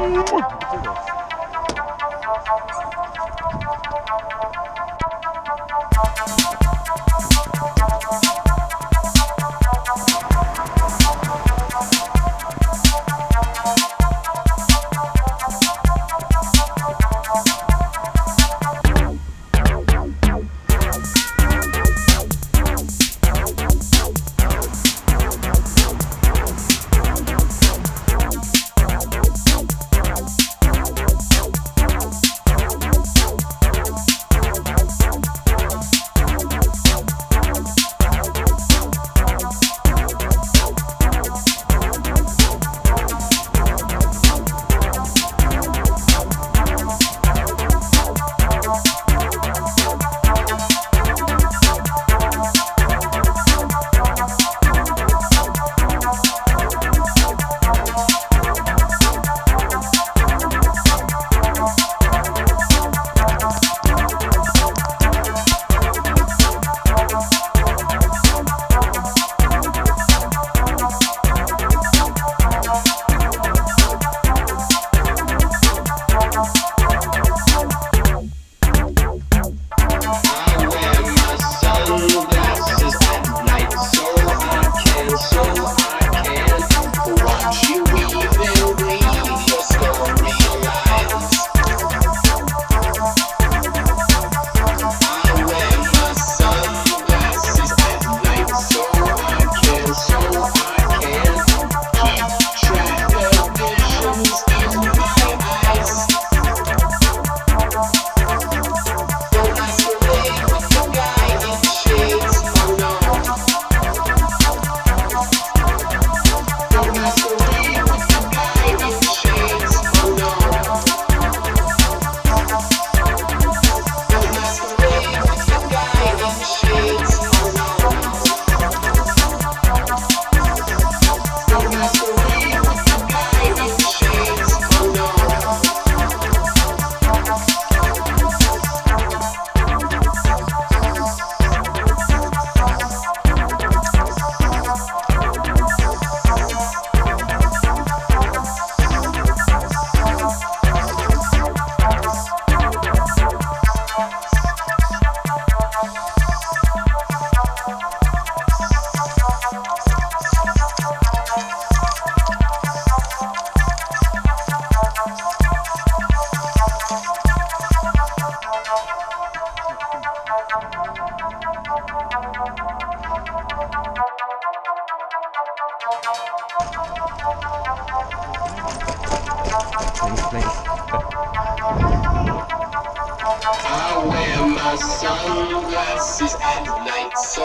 I wear my sunglasses at night so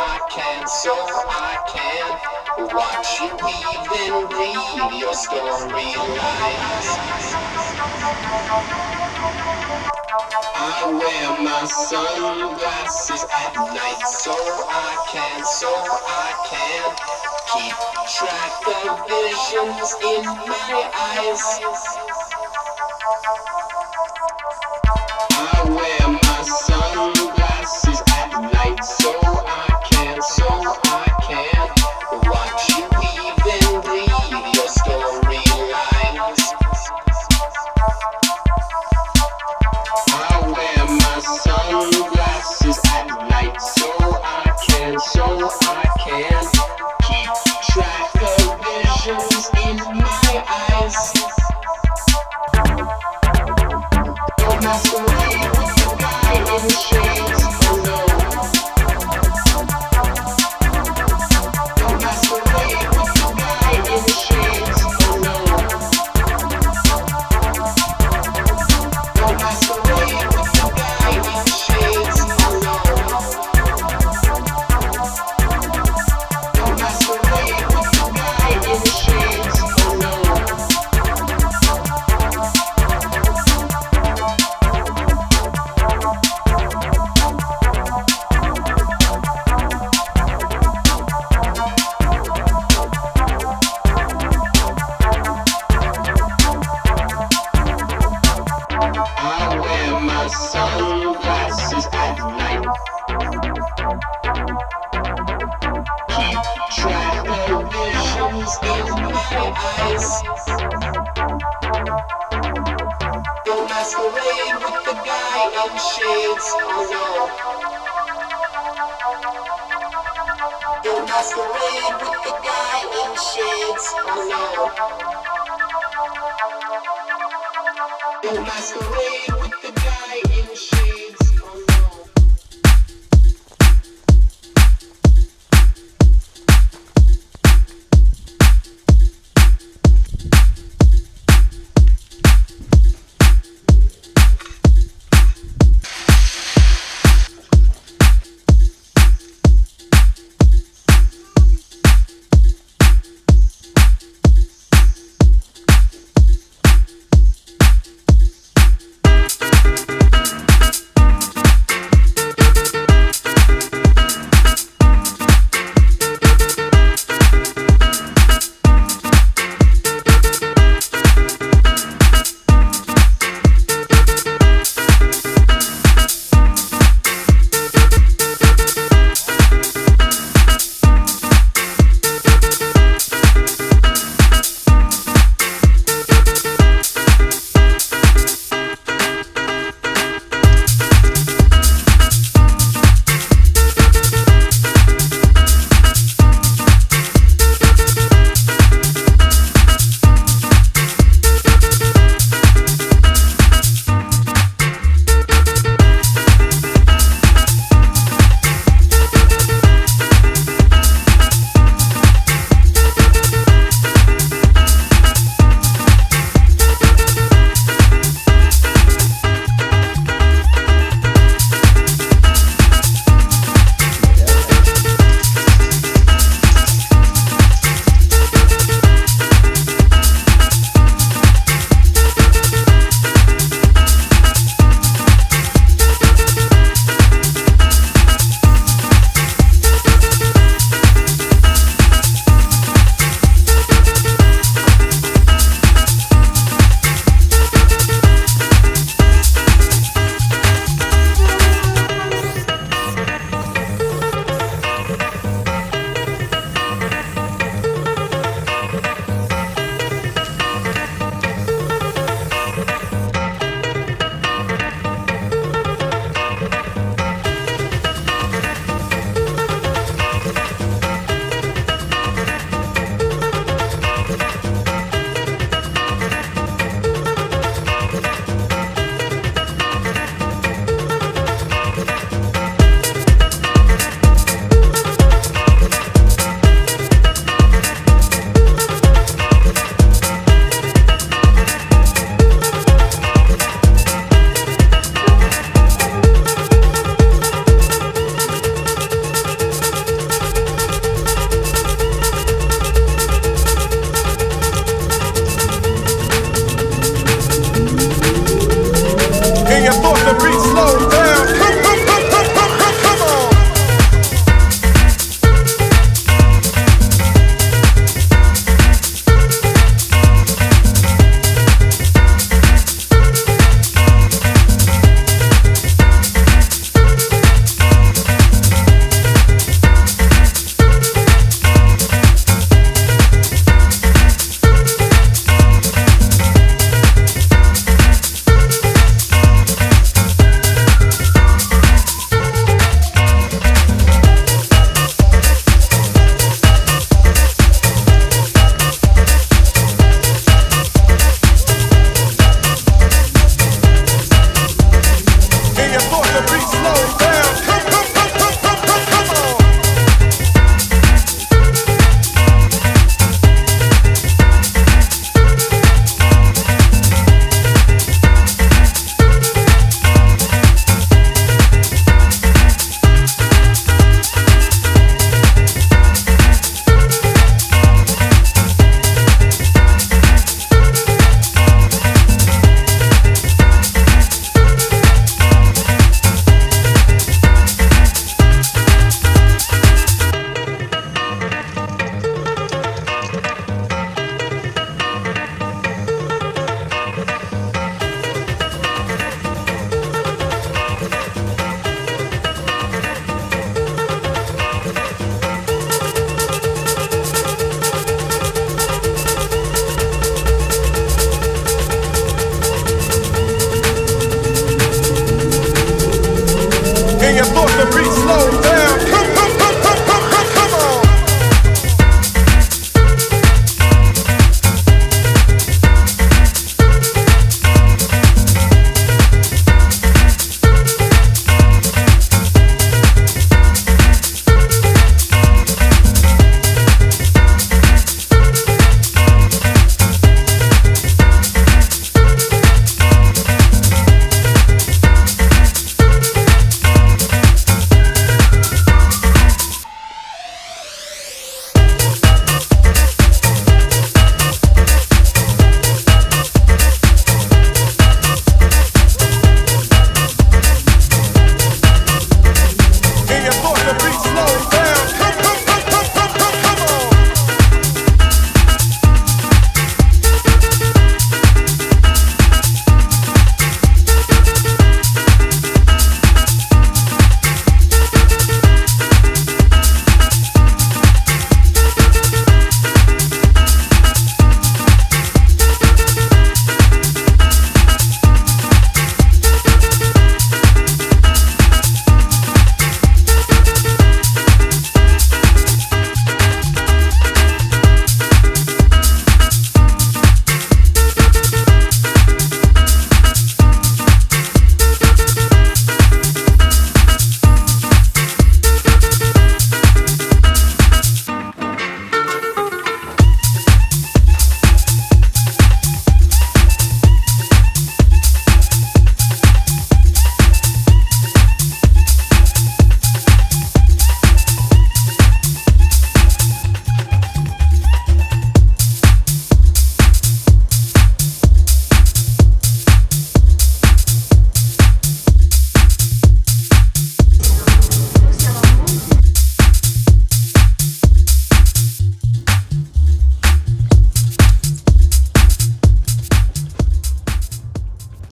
I can watch you weave and read your storylines. I wear my sunglasses at night so I can keep track of visions in my eyes. I wear my sunglasses at night so I can watch you weave and read your storylines. I wear my sunglasses at night so I can keep track of visions in my eyes. Don't masquerade with the guy in shades, oh no. Don't masquerade with the guy in shades, oh no. Don't masquerade with the guy in shades, oh no. Don't masquerade with the guy in shades, oh no. I wear my sunglasses at night. Keep track of visions in my eyes. masquerade with the guy in shades. Oh no. Don't masquerade with the guy in shades. Oh no. Don't masquerade.